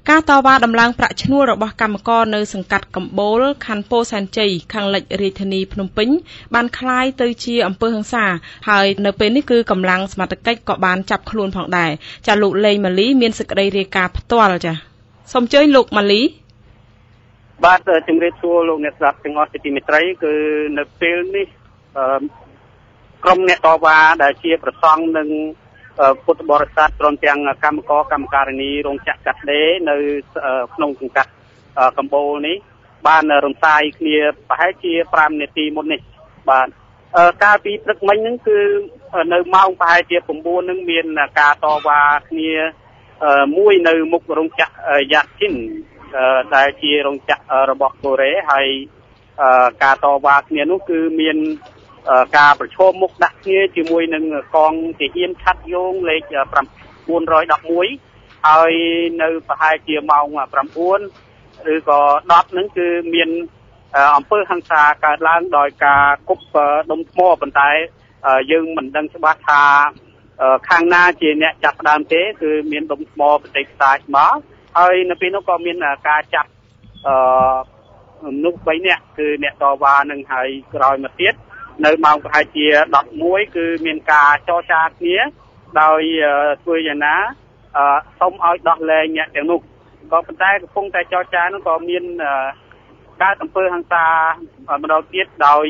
ការតវ៉ាដំឡើងប្រាក់ឈ្នួលរបស់កម្មករនៅសង្កាត់កំបូលខណ្ឌពោធិ៍សែនជ័យខាងលិចរាជធានីភ្នំពេញបានคล้ายទៅជាអំពើហិង្សាហើយនៅពេលនេះគឺកម្លាំងសមត្ថកិច្ចក៏បានចាប់ខ្លួនផងដែរចាលោកលេងម៉ាលីមានសេចក្តីរាយការណ៍ផ្ទាល់ចាសូមអញ្ជើញលោកម៉ាលីបាទជំរាបសួរលោកអ្នកស្ដាប់ទាំងអស់ជាទីមេត្រីគឺនៅពេលនេះក្រុមអ្នកតវ៉ាដែលជាប្រសង់និងពុទ្ធបរិស័ទព្រមទាំងកម្មករកម្មការិនីរោងចក្រកាត់ដេរនៅក្នុងសង្កាត់កម្ពុជានេះបានរំសាយគ្នាប្រហែលជា5នាទីមុននេះបាទកាលពីព្រឹកមិញហ្នឹងគឺនៅម៉ោងប្រហែលជា9ហ្នឹងមានការតវ៉ាគ្នាមួយនៅមុខរោងចក្រយ៉ាត់ឈិនដែលជារោងចក្ររបស់កូរ៉េហើយការតវ៉ាគ្នានោះគឺមានការប្រឈមមុខដាក់គ្នាជាមួយនឹងកងទាហានឆាត់យងលេខ911ហើយនៅប្រហែលជាម៉ោង9ឬក៏10ហ្នឹងគឺមានអំពើហិង្សាកើតឡើងដោយការគប់ដុំថ្មប៉ុន្តែយើងមិនដឹងច្បាស់ថាខាងណាជាអ្នកចាប់ផ្ដើមទេគឺមានដុំថ្មបន្តិចផ្សាច់មកហើយនៅពេលនោះក៏មានការចាប់មនុស្ស3នាក់គឺអ្នកតវ៉ានឹងហើយក្រោយមកទៀតនៅម៉ោងប្រហែលជា11គឺមានការចរចាគ្នាដោយធ្វើយ៉ាងណាសូមឲ្យដោះលែងអ្នកទាំងនោះក៏ប៉ុន្តែកំពុងតែចរចានោះក៏មានកើតអំពើហិង្សាម្ដងទៀតដោយ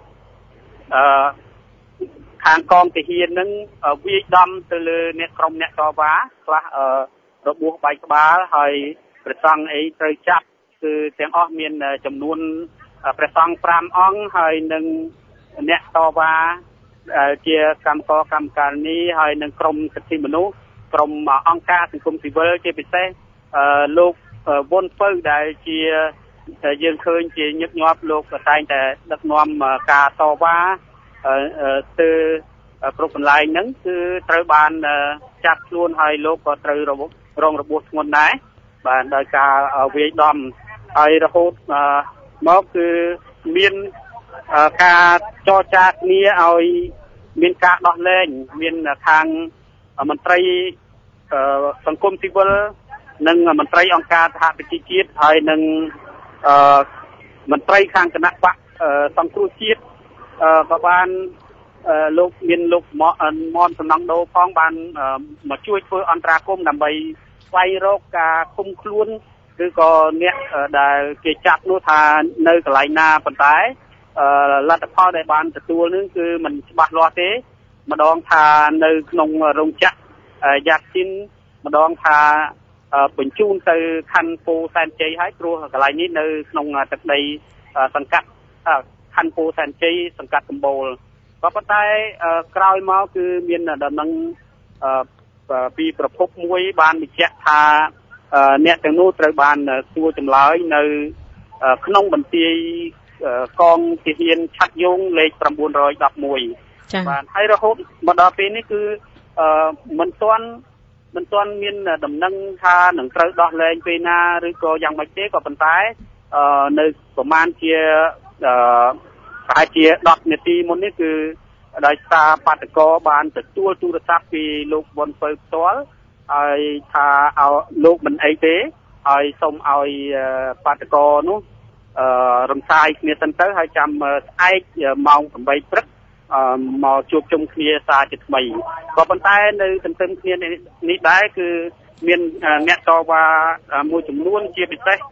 ខាងកងទាហាននឹងវាយដំទៅលើអ្នកក្រុមអ្នកតវ៉ាខ្លះរបួសបែកក្បាលហើយព្រះសង្ឃអីត្រូវចាប់គឺទាំងអស់មានចំនួនព្រះសង្ឃ5អង្គហើយនឹងអ្នកតវ៉ាជាកម្មករកម្មការិនីហើយនឹងក្រុមសិទ្ធិមនុស្សក្រុមអង្គការសង្គមស៊ីវិលជាពិសេសលោកវុនពៅដែលជាយើងឃើញជាញឹកញាប់លោកតែងតែដឹកនាំការតវ៉ាទៅគ្រប់កន្លែងហ្នឹងគឺត្រូវបានចាប់ខ្លួនហើយលោកក៏ត្រូវរងរបួសធ្ងន់ដែរបាទដោយការវាយដំហើយរហូតមកគឺមានការចរចាគ្នាឲ្យមានការដោះលែងមានខាងមន្ត្រីសង្គមស៊ីវិលនិងមន្ត្រីអង្គការសហប្រជាជាតិហើយនិងមន្ត្រីខាងគណៈបកសង្គ្រោះជាតិក៏បានលោកមានលោកមនសំណង់ដូផងបានមកជួយធ្វើអន្តរាគមន៍ដើម្បីស្វែងរកការឃុំខ្លួនឬក៏អ្នកដែលគេចាប់នោះថានៅកន្លែងណាប៉ុន្តែលទ្ធផលដែលបានទទួលនឹងគឺมันច្បាស់លាស់ទេម្ដងថានៅក្នុងរោងចក្រយ៉ាត់ស៊ីនម្ដងថាបញ្ជូនទៅខណ្ឌពោធិ៍សែនជ័យហើយព្រោះកន្លែងនេះនៅក្នុងទឹកដីសង្កាត់ខណ្ឌពោធិ៍សែនជ័យសង្កាត់កម្ពុជាក៏ប៉ុន្តែក្រោយមកគឺមានដំណឹងពីប្រភពមួយបានបញ្ជាក់ថាអ្នកទាំងនោះត្រូវបានសួរចម្លើយនៅក្នុងបន្ទាយកងទាហានឆាត់យងលេខ911បាទហើយរហូតមកដល់ពេលនេះគឺមិនទាន់មានដំណឹងថានឹងត្រូវដោះលែងពេលណាឬក៏យ៉ាងម៉េចទេក៏ប៉ុន្តែនៅប្រហែលជាប្រហែលជា10នាទីមុននេះគឺដោយសារបាតកោបានទទួលទូរស័ព្ទពីលោកវុនពៅផ្ទាល់ហើយថាឲ្យលោកមិនអីទេហើយសូមឲ្យបាតកោនោះរំសាយគ្នាសិនទៅហើយចាំស្អែកម៉ោង8ព្រឹកមកជួបជុំគ្នាសារជាថ្មីក៏ប៉ុន្តែនៅទន្ទឹមគ្នានេះដែរគឺមានអ្នកតវ៉ាមួយចំនួនជាពិសេស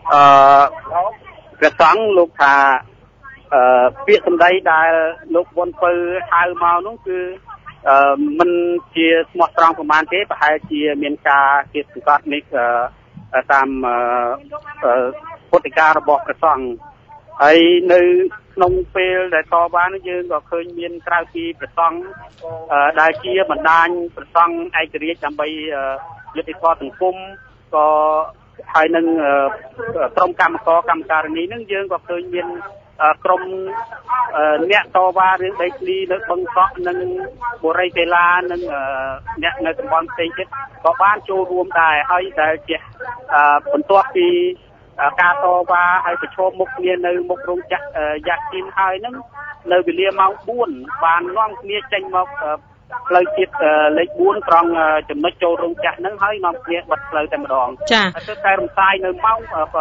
ព្រះសង្ឃលោកថាពាក្យសម្ដីដែលលោកវុនពៅហៅមកនោះគឺមិនជាស្មោះត្រង់ប្រហែលទេប្រហែលជាមានការគៀបសង្កត់នេះតាមពុទ្ធិការបស់ព្រះសង្ឃហើយនៅក្នុងពេលដែលតវ៉ានោះយើងក៏ឃើញមានក្រៅពីព្រះសង្ឃដែលជាបណ្ដាញព្រះសង្ឃឯករាជ្យដើម្បីយុត្តិធម៌សង្គមក៏ហើយនឹងក្រុមកម្មករកម្មការិនីនឹងយើងក៏ឃើញមានក្រុមអ្នកតវ៉ារឿងដីធ្លីនៅបឹងកក់និងបុរីកេឡានិងអ្នកនៅតំបន់ផ្សេងទៀតក៏បានចូលរួមដែរហើយដែលជាបន្ទាប់ពីការតវ៉ាហើយប្រឈមមុខគ្នានៅមុខរោងចក្រយ៉ាក់ជីនហើយហ្នឹងនៅវេលាម៉ោង4បាននាំគ្នាចេញមកផ្លូវជាតិលេខ4ត្រង់ចំណុចចូលរោងចក្រហ្នឹងហើយនាំគ្នាបិទផ្លូវតែម្ដងចាទៅតែរំសាយនៅម៉ោង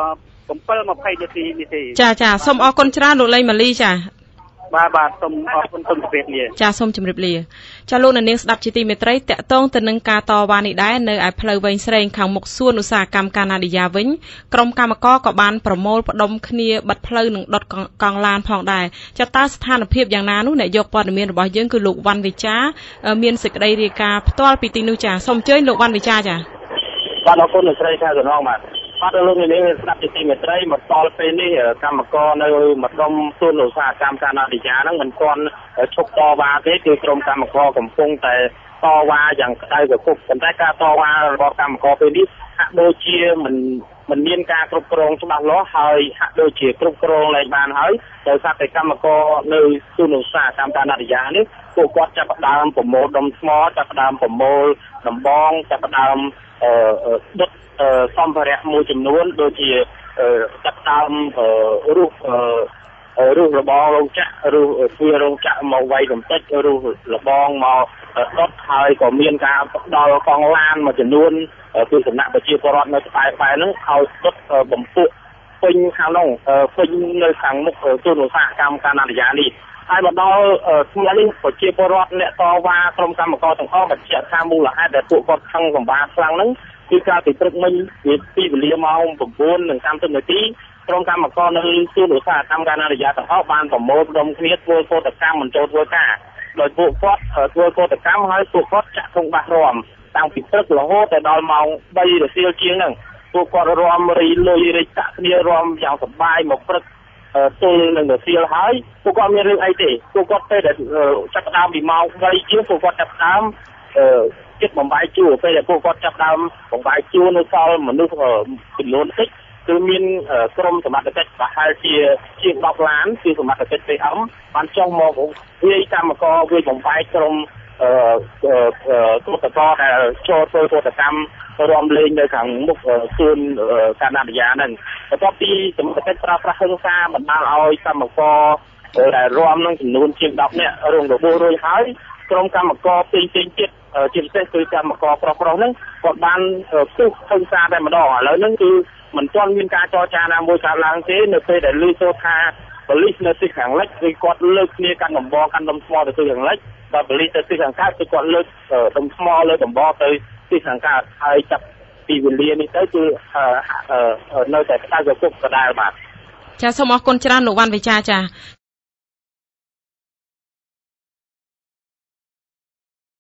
7:20 នាទីនេះទេចាសូមអរគុណច្រើនលោកលេងម៉ាលីចាបាទសូមអរគុណសូមជម្រាបលាចាសូមជម្រាបលាចាលោកនាងស្ដាប់ជាទីមេត្រីតកតងទៅនឹងការតវ៉ានេះដែរនៅឯផ្លូវវែងស្រេងខាងមុខសួនឧស្សាហកម្មកាណាឌីយ៉ាវិញក្រុមកម្មករក៏បានប្រមូលផ្ដុំគ្នាបិទផ្លូវនិងដុតកង់ឡានផងដែរចាតើស្ថានភាពយ៉ាងណានោះអ្នកយកព័ត៌មានរបស់យើងគឺលោកវ៉ាន់វិចាមានសេចក្តីរាយការណ៍ផ្ទាល់ពីទីនោះចាសូមអញ្ជើញលោកវ៉ាន់វិចាចាបាទអរគុណលោកស្រីថាសំណងបាទបាទលោកនាងស្ដាប់ជាទីមេត្រីមកដល់ពេលនេះកម្មករនៅម្ដុំសួនឧស្សាហកម្មកាណាឌីយ៉ាហ្នឹងមិនទាន់ឈប់តវ៉ាទេគឺក្រុមកម្មករកំពុងតែតវ៉ាយ៉ាងក្តៅក្រគុកប៉ុន្តែការតវ៉ារបស់កម្មករពេលនេះហាក់ដូចជាមិនមានការគ្រប់គ្រងច្បាស់លាស់ហើយហាក់ដូចជាគ្រប់គ្រងលែងបានហើយដោយសារតែកម្មករនៅសួនឧស្សាហកម្មកាណាឌីយ៉ានេះពួកគាត់ចាប់ផ្ដើមប្រមូលដុំថ្មចាប់ផ្ដើមប្រមូលដំបងចាប់ផ្ដើមដុតសម្ភារៈមួយចំនួនដូចជាចាប់ផ្ដើមរុះរបងរោងចក្ររុះទ្វាររោងចក្រមកវាយកំទេចរុះរបងមកដុតហើយក៏មានការផ្ដល់កង់ឡានមួយចំនួនពីសំណាក់ប្រជាពលរដ្ឋនៅក្បែរហ្នឹងឲ្យដុតបំពុះពេញខាងនោះពេញនៅខាងមុខសួនឧស្សាហកម្មកាណាឌីយ៉ានេះហើយមកដល់ថ្ងៃនេះប្រជាពលរដ្ឋអ្នកតវ៉ាក្រុមកម្មករទាំងអស់បញ្ជាក់ថាមូលហេតុដែលពួកគាត់ខឹងសម្បាខ្លាំងហ្នឹងគឺការពីព្រឹកមិញពីវេលាម៉ោង 9:30 នាទីក្រុមកម្មករនៅសួនឧស្សាហកម្មកាណាឌីយ៉ាទាំងអស់បានប្រមូលផ្ដុំគ្នាធ្វើកោតកម្មមិនចូលធ្វើការដោយពួកគាត់ធ្វើកោតកម្មហើយពួកគាត់ចាក់ធុងបាសរំតាំងពីព្រឹករហូតដល់ម៉ោង 3 រសៀលជាងហ្នឹងពួកគាត់រំរីលុយរីកាក់គ្នារំយ៉ាងសប្បាយមកព្រឹកទល់នឹងរសៀលហើយពួកគាត់មានរឿងអីទេពួកគាត់ពេលដែលចាប់ផ្ដើមពីម៉ោង 3 ជាងពួកគាត់ចាប់ផ្ដើមចិត្តបំបាយជួរពេលដែលពួកគាត់ចាប់ដើមបំបាយជួរនៅសល់មនុស្សចំនួនតិចគឺមានក្រុមសមត្ថកិច្ចប្រហែលជាជាង10ឡានគឺសមត្ថកិច្ច PM បានចុះមកវាយកម្មករវាយបំបាយក្រុមទូតកោដែលចូលធ្វើកោតកម្មរំលែងនៅខាងមុខសួនកាណាឌីយ៉ាហ្នឹងបន្ទាប់ពីសមត្ថកិច្ចប្រើប្រាស់ហិង្សាបណ្ដាលឲ្យកម្មករដែលរំនឹងចំនួនជាង10នាក់រងរបួសរួចហើយក្រុមកម្មករផ្សេងទៀតជាពិសេសគឺកម្មករប្រុសៗហ្នឹងគាត់បានពុះហិង្សាតែម្ដងឥឡូវហ្នឹងគឺមិនទាន់មានការចរចាណាមួយកើតឡើងទេនៅពេលដែលឮសូរថាប៉ូលីសនៅទិសខាងលិចគឺគាត់លើកគ្នាកាន់ដំបងកាន់ដុំថ្មទៅទិសខាងលិចដល់ប៉ូលីសទៅទិសខាងកើតគឺគាត់លើកដុំថ្មលើដំបងទៅទិសខាងកើតហើយចាប់ពីវេលានេះទៅគឺនៅតែក្តៅក្រគុកដដែលបាទចាសូមអរគុណច្រើនលោកវ៉ាន់វិចាចា